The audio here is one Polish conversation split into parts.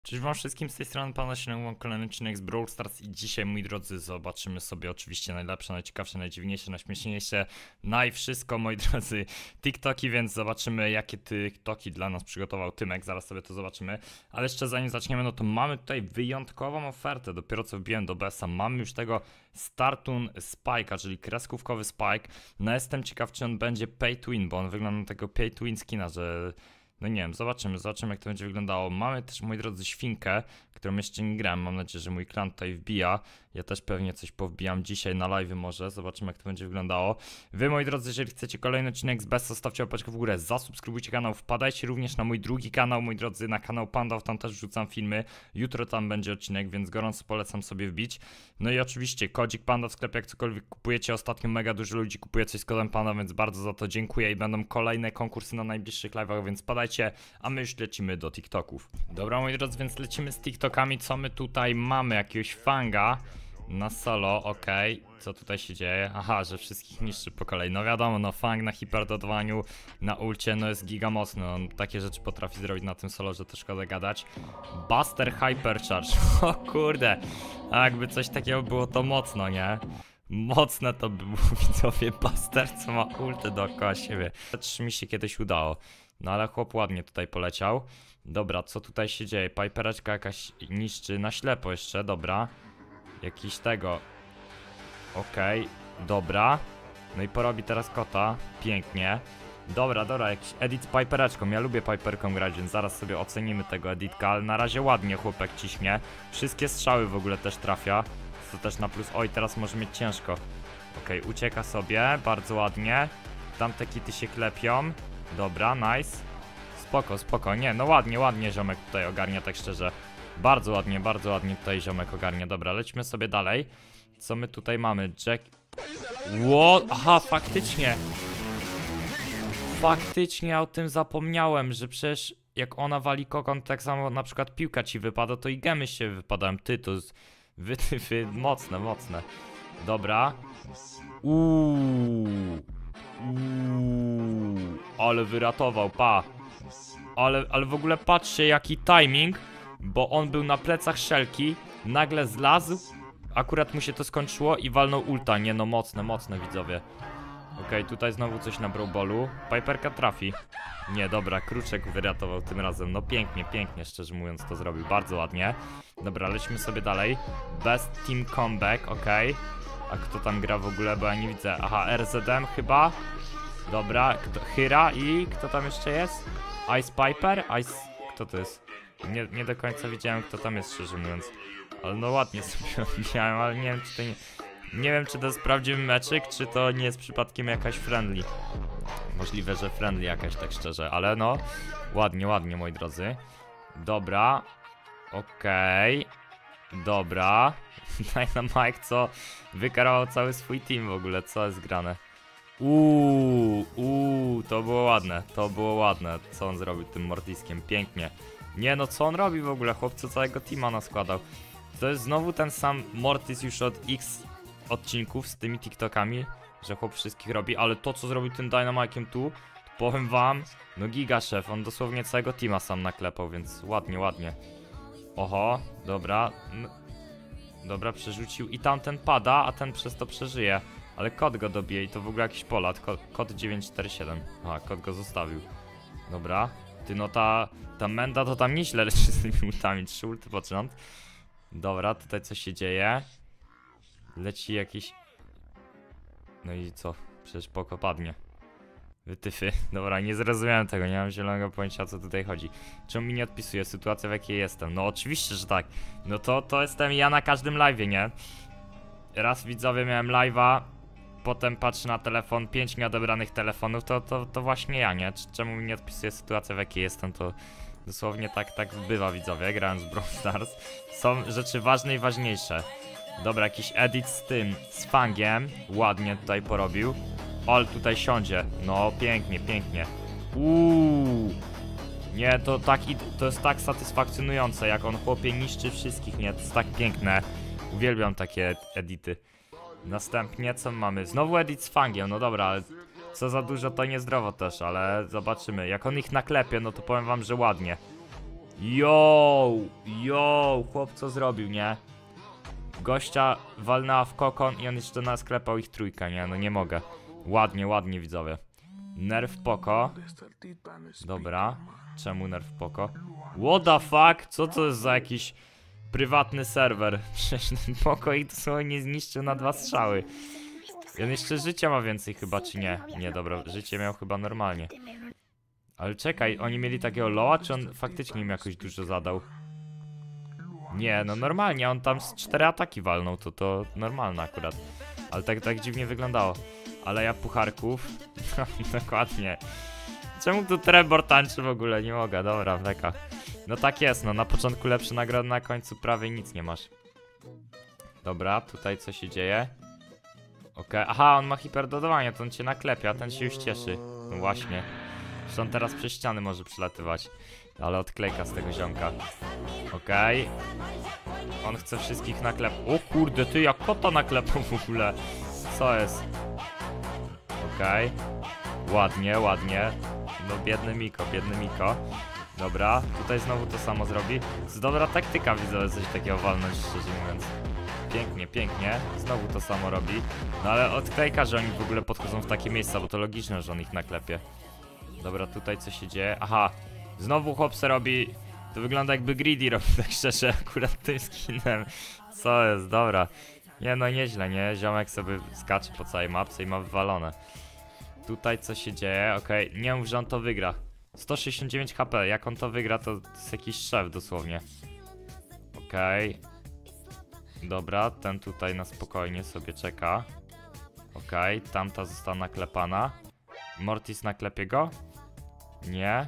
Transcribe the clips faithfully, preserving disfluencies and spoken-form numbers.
Cześć wam wszystkim, z tej strony Pana Śniegu, mam kolejny odcinek z Brawl Stars i dzisiaj, moi drodzy, zobaczymy sobie oczywiście najlepsze, najciekawsze, najdziwniejsze, najśmieszniejsze, najwszystko, moi drodzy, TikToki, więc zobaczymy, jakie TikToki dla nas przygotował Tymek, zaraz sobie to zobaczymy. Ale jeszcze zanim zaczniemy, no to mamy tutaj wyjątkową ofertę, dopiero co wbiłem do B S a, mamy już tego Startun Spike'a, czyli kreskówkowy Spike. No jestem ciekaw, czy on będzie pay to win, bo on wygląda na tego pay to win skina, że... No nie wiem, zobaczymy, zobaczymy jak to będzie wyglądało. Mamy też, moi drodzy, świnkę, którą jeszcze nie grałem. Mam nadzieję, że mój klan tutaj wbija. Ja też pewnie coś powbijam dzisiaj na live może. Zobaczymy jak to będzie wyglądało. Wy, moi drodzy, jeżeli chcecie kolejny odcinek z B S a, zostawcie łapeczkę w górę, zasubskrybujcie kanał, wpadajcie również na mój drugi kanał, moi drodzy, na kanał Panda, tam też wrzucam filmy. Jutro tam będzie odcinek, więc gorąco polecam sobie wbić. No i oczywiście kodzik Panda w sklepie, jak cokolwiek kupujecie. Ostatnio mega dużo ludzi kupuje coś z kodem Panda, więc bardzo za to dziękuję i będą kolejne konkursy na najbliższych live'ach, więc wpadajcie, a my już lecimy do TikToków. Dobra, moi drodzy, więc lecimy z TikTokami. Co my tutaj mamy? Jakiegoś fanga na solo, okej. Okay. Co tutaj się dzieje? Aha, że wszystkich niszczy po kolei. No wiadomo, no fang na hiperdodowaniu, na ulcie, no jest giga mocny. On takie rzeczy potrafi zrobić na tym solo, że to szkoda gadać. Buster Hypercharge. O kurde. A jakby coś takiego było, to mocno, nie? Mocne to by było, widzowie. Buster, co ma ulty dookoła siebie. To mi się kiedyś udało. No ale chłop ładnie tutaj poleciał. Dobra, co tutaj się dzieje? Pipereczka jakaś niszczy na ślepo jeszcze, dobra. Jakiś tego. Okej, okay, dobra. No i porobi teraz kota. Pięknie. Dobra, dobra, jakiś edit z Pipereczką. Ja lubię Piperką grać, więc zaraz sobie ocenimy tego editka. Ale na razie ładnie chłopek ciśnie. Wszystkie strzały w ogóle też trafia. To też na plus. Oj, teraz może mieć ciężko. Okej, okay, ucieka sobie. Bardzo ładnie. Tamte kity się klepią. Dobra, nice. Spoko, spoko. Nie, no ładnie, ładnie ziomek tutaj ogarnia, tak szczerze. Bardzo ładnie, bardzo ładnie tutaj ziomek ogarnia. Dobra, lećmy sobie dalej. Co my tutaj mamy? Jack... Ło, aha, faktycznie. Faktycznie o tym zapomniałem, że przecież jak ona wali kokon, tak samo na przykład piłka ci wypada, to i gemy się wypadają. Ty, to jest... Wy, ty, wy, mocne, mocne. Dobra. Uuu. Uuu. Ale wyratował, pa. Ale, ale w ogóle patrzcie jaki timing. Bo on był na plecach Shelki, nagle zlazł, akurat mu się to skończyło i walnął ulta. Nie no, mocne, mocne widzowie. Okej, okay, tutaj znowu coś na brawlballu. Piperka trafi. Nie, dobra, Kruczek wyratował tym razem. No pięknie, pięknie, szczerze mówiąc to zrobił. Bardzo ładnie. Dobra, lećmy sobie dalej. Best Team Comeback, okej. Okay. A kto tam gra w ogóle, bo ja nie widzę. Aha, R Z M chyba. Dobra, kto, Hyra i kto tam jeszcze jest? Ice Piper? Ice... Kto to jest? Nie, nie do końca widziałem kto tam jest, szczerze mówiąc. Ale no ładnie sobie widziałem, ale nie wiem czy to nie... Nie wiem czy to jest prawdziwy meczyk, czy to nie jest przypadkiem jakaś friendly. Możliwe, że friendly jakaś, tak szczerze, ale no... Ładnie, ładnie, moi drodzy. Dobra. Okej. Okay. Dobra. Dynamite, co wykarował cały swój team w ogóle, co jest grane. Uuu, uuu, to było ładne, to było ładne, co on zrobił tym Mortiskiem, pięknie. Nie no, co on robi w ogóle, chłopcu całego teama naskładał. To jest znowu ten sam Mortis już od X odcinków z tymi TikTokami, że chłop wszystkich robi, ale to co zrobił tym Dynamike'iem tu, to powiem wam, no giga szef, on dosłownie całego teama sam naklepał, więc ładnie, ładnie. Oho, dobra, no, dobra, przerzucił i tamten pada, a ten przez to przeżyje. Ale kot go dobije i to w ogóle jakiś Polat, kot, kot dziewięć cztery siedem. Aha, kot go zostawił. Dobra. Ty no ta, ta Menda to tam nieźle leczy z tymi ultami, trzy ulty pod rząd. Dobra, tutaj coś się dzieje. Leci jakiś... No i co? Przecież poko padnie. Wytyfy. Dobra, nie zrozumiałem tego, nie mam zielonego pojęcia o co tutaj chodzi. Czemu mi nie odpisuje sytuacja w jakiej jestem? No oczywiście, że tak. No to, to jestem ja na każdym live'ie, nie? Raz widzowie miałem live'a. Potem patrzę na telefon, pięć nieodebranych telefonów, to, to, to właśnie ja, nie? Czemu mi nie odpisuje sytuacja w jakiej jestem, to dosłownie tak, tak bywa widzowie, grając w Brawl Stars. Są rzeczy ważne i ważniejsze. Dobra, jakiś edit z tym, z fangiem, ładnie tutaj porobił. Ale tutaj siądzie, no pięknie, pięknie. Uuu. Nie, to, tak, to jest tak satysfakcjonujące, jak on chłopie niszczy wszystkich, nie? To jest tak piękne. Uwielbiam takie edity. Następnie co mamy? Znowu edit z fangiem, no dobra, ale co za dużo to niezdrowo też, ale zobaczymy. Jak on ich naklepie, no to powiem wam, że ładnie. Yo, yo, chłop co zrobił, nie? Gościa walnęła w kokon i on jeszcze nasklepał ich trójkę, nie? No nie mogę. Ładnie, ładnie widzowie. Nerf poko. Dobra. Czemu nerf poko? What the fuck? Co to jest za jakiś prywatny serwer? Przecież ten poko ich dosłownie zniszczył na dwa strzały. I on jeszcze życia ma więcej chyba, czy nie? Nie, dobra, życie miał chyba normalnie. Ale czekaj, oni mieli takiego loa, czy on faktycznie im jakoś dużo zadał? Nie, no normalnie, on tam z cztery ataki walnął, to to normalne akurat. Ale tak, tak dziwnie wyglądało. Ale ja pucharków... Dokładnie. Czemu tu Trevor tańczy w ogóle? Nie mogę, dobra, beka. No tak jest, no na początku lepsze nagrody, na końcu prawie nic nie masz. Dobra, tutaj co się dzieje? Okej, okay. Aha, on ma hiperdodowanie, to on cię naklepia, a ten się już cieszy. No właśnie. Zresztą on teraz przez ściany może przylatywać. Ale odklejka z tego ziomka. Okej. Okay. On chce wszystkich naklep... O kurde, ty jak kota naklepał w ogóle. Co jest? Okej. Okay. Ładnie, ładnie. No biedny Miko, biedny Miko. Dobra, tutaj znowu to samo zrobi. To jest dobra taktyka, widzę, coś takiego walnąć, szczerze mówiąc. Pięknie, pięknie. Znowu to samo robi. No ale odklejka, że oni w ogóle podchodzą w takie miejsca, bo to logiczne, że on ich naklepie. Dobra, tutaj co się dzieje? Aha, znowu chłopce robi... To wygląda jakby Greedy robi, tak szczerze, akurat tym skinem. Co jest, dobra. Nie no, nieźle, nie? Ziomek sobie skacze po całej mapce i ma wywalone. Tutaj co się dzieje? Okej, okay. Nie mów, że on to wygra. sto sześćdziesiąt dziewięć H P, jak on to wygra, to jest jakiś szef dosłownie. Okej. Okay. Dobra, ten tutaj na spokojnie sobie czeka. Okej, okay. Tamta została naklepana. Mortis naklepie go? Nie.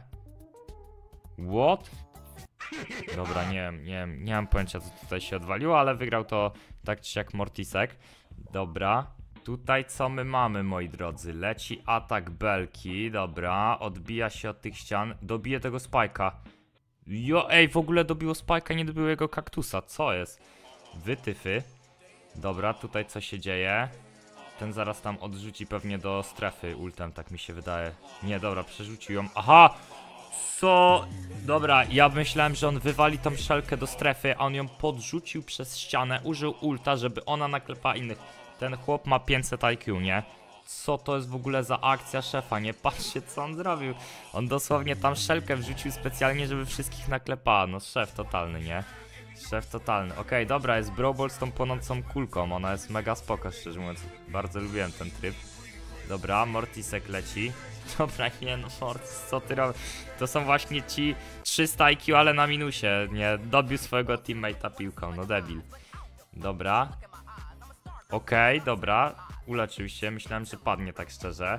What? Dobra, nie wiem, nie wiem, nie mam pojęcia co tutaj się odwaliło, ale wygrał to tak czy jak Mortisek. Dobra. Tutaj co my mamy, moi drodzy? Leci atak belki, dobra, odbija się od tych ścian, dobije tego Spike'a. Jo, ej, w ogóle dobiło Spike'a, nie dobiło jego kaktusa, co jest? Wytyfy. Dobra, tutaj co się dzieje? Ten zaraz tam odrzuci pewnie do strefy ultem, tak mi się wydaje. Nie, dobra, przerzucił ją. Aha! Co? Dobra, ja myślałem, że on wywali tą szelkę do strefy, a on ją podrzucił przez ścianę, użył ulta, żeby ona naklepała innych. Ten chłop ma pięćset I Q, nie? Co to jest w ogóle za akcja szefa, nie? Patrzcie, co on zrobił. On dosłownie tam szelkę wrzucił specjalnie, żeby wszystkich naklepała. No szef totalny, nie? Szef totalny. Okej, okay, dobra, jest Brawl Ball z tą płonącą kulką. Ona jest mega spoko, szczerze mówiąc. Bardzo lubiłem ten tryb. Dobra, Mortisek leci. Dobra, nie no, Mortis, co ty robisz? To są właśnie ci trzysta I Q, ale na minusie, nie? Dobił swojego teammate'a piłką, no debil. Dobra. Okej, okay, dobra. Uleczył się, myślałem, że padnie tak szczerze.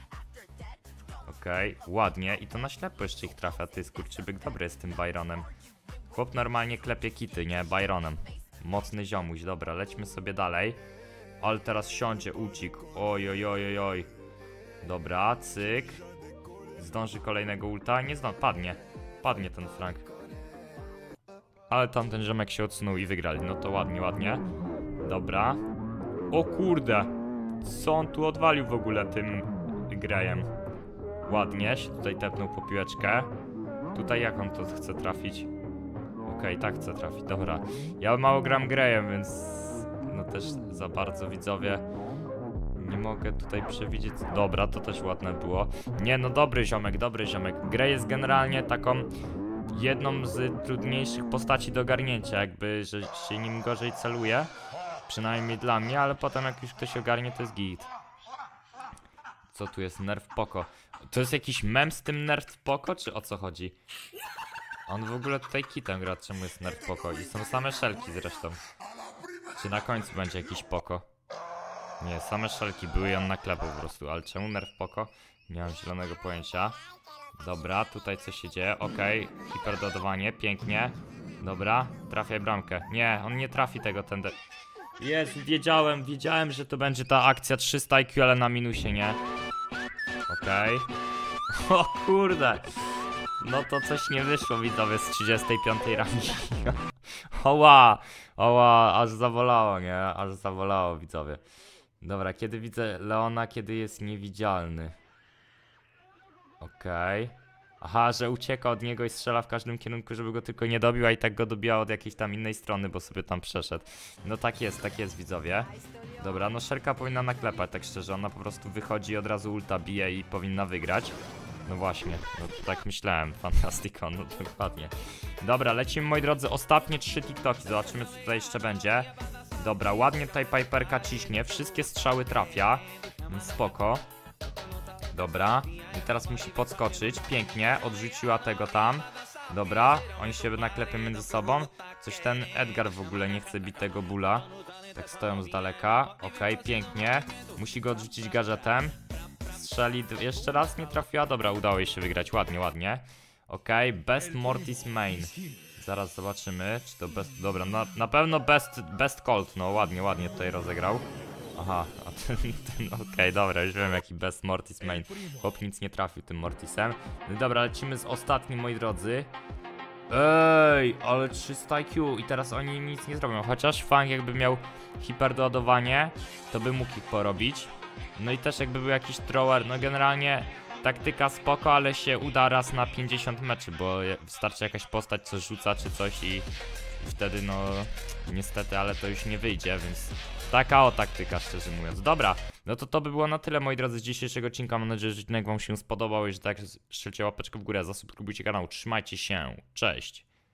Okej, okay, ładnie. I to na ślepo jeszcze ich trafia, ty skurczybyk dobry jest tym Byronem. Chłop normalnie klepie kity, nie? Byronem. Mocny ziomuś, dobra, lećmy sobie dalej. Ale teraz siądzie ucik. Oj, oj, oj, oj, oj. Dobra, cyk. Zdąży kolejnego ulta. Nie zdąży, padnie. Padnie ten Frank. Ale tamten ziomek się odsunął i wygrali. No to ładnie, ładnie. Dobra. O kurde. Co on tu odwalił w ogóle tym Grejem? Ładnie, się tutaj tepnął po piłeczkę. Tutaj jak on to chce trafić? Okej, okay, tak chce trafić, dobra. Ja mało gram Grejem, więc... No też za bardzo, widzowie. Nie mogę tutaj przewidzieć. Dobra, to też ładne było. Nie, no dobry ziomek, dobry ziomek. Grey jest generalnie taką jedną z trudniejszych postaci do ogarnięcia, jakby, że się nim gorzej celuje. Przynajmniej dla mnie, ale potem jak już ktoś ogarnie, to jest git. Co tu jest? Nerf Poko. To jest jakiś mem z tym Nerf Poko, czy o co chodzi? On w ogóle tutaj kitem gra, czemu jest Nerf Poko? I są same szelki zresztą. Czy na końcu będzie jakiś Poko? Nie, same szelki były i on naklepał po prostu, ale czemu Nerf Poko? Nie mam zielonego pojęcia. Dobra, tutaj co się dzieje? Okej, okay. Hiperdodowanie, pięknie. Dobra, trafiaj bramkę. Nie, on nie trafi tego tędy. Jest, wiedziałem, wiedziałem, że to będzie ta akcja trzysta I Q, ale na minusie, nie? Okej. Okay. O kurde. No to coś nie wyszło, widzowie, z trzydziestej piątej rangi. Oła, oła, aż zawolało, nie? Aż zawolało, widzowie. Dobra, kiedy widzę Leona, kiedy jest niewidzialny. Okej. Okay. Aha, że ucieka od niego i strzela w każdym kierunku, żeby go tylko nie dobił, a i tak go dobija od jakiejś tam innej strony, bo sobie tam przeszedł. No tak jest, tak jest, widzowie. Dobra, no Shelka powinna naklepać, tak szczerze, ona po prostu wychodzi i od razu ulta bije i powinna wygrać. No właśnie, no to tak myślałem, Fantastico, no dokładnie. Dobra, lecimy, moi drodzy, ostatnie trzy TikToki, zobaczymy, co tutaj jeszcze będzie. Dobra, ładnie tutaj Piperka ciśnie, wszystkie strzały trafia, spoko. Dobra, i teraz musi podskoczyć, pięknie, odrzuciła tego tam. Dobra, oni się naklepią między sobą. Coś ten Edgar w ogóle nie chce bić tego Bulla. Tak stoją z daleka, okej, okay, pięknie. Musi go odrzucić gadżetem. Strzeli, jeszcze raz nie trafiła, dobra, udało jej się wygrać, ładnie, ładnie. Okej, okay, best Mortis main. Zaraz zobaczymy, czy to best, dobra, na, na pewno best, best Colt, no ładnie, ładnie tutaj rozegrał. Aha, a ten, ten okej, okay, dobra, już wiem jaki best Mortis main. Chłop nic nie trafił tym Mortisem. No dobra, lecimy z ostatnim, moi drodzy. Ej, ale trzysta I Q i teraz oni nic nie zrobią. Chociaż Fang jakby miał hiperdoładowanie, to by mógł ich porobić. No i też jakby był jakiś thrower, no generalnie taktyka spoko, ale się uda raz na pięćdziesiąt meczy, bo wystarczy jakaś postać, co rzuca czy coś i, i wtedy no niestety, ale to już nie wyjdzie, więc taka o taktyka, szczerze mówiąc. Dobra, no to to by było na tyle, moi drodzy, z dzisiejszego odcinka. Mam nadzieję, że odcinek wam się spodobał i że tak strzelcie łapeczkę w górę, zasubskrybujcie kanał, trzymajcie się, cześć!